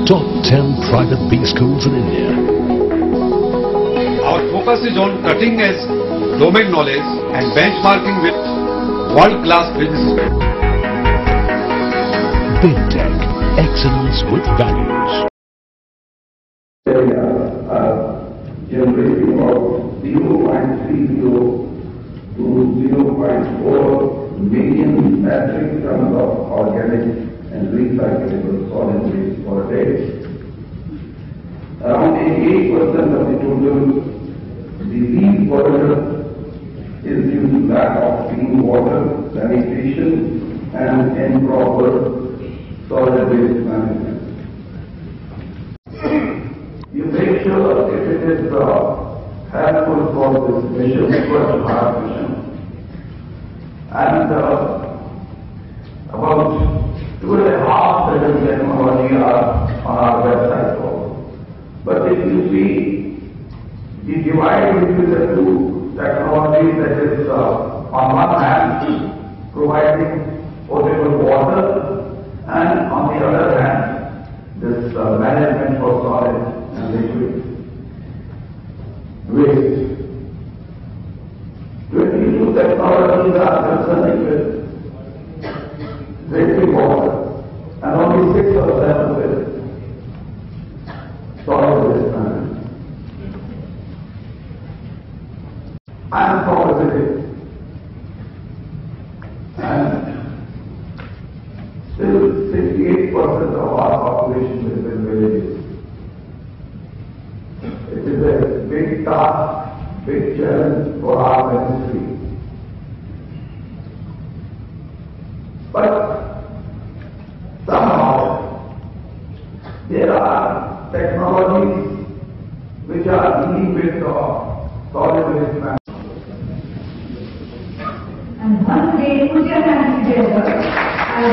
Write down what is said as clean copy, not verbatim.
top 10 private B schools in India. Our focus is on cutting edge domain knowledge and benchmarking with world-class businesses. Big Tech, excellence with values. Generating of 0.30 to 0.4 million metric tons of organic and recyclable solid waste per day. Around 88% of the total disease burden is due to lack of clean water, sanitation, and improper solid waste management. You make sure if it is helpful for this mission, Swachh Bharat mission. And about 2.5 billion technology are on our website also. But if you see the divide between the two technologies, that is on one hand providing potable water, and on the other hand this management for solid and liquid waste. 22 technologies are concerning with drinking water, and only 6 of them with solid waste management. I am from a city, and still 68% of our population lives in villages. It is a big task, big challenge for our ministry. But somehow there are technologies which are dealing with solid waste management. And one day, put your hands together as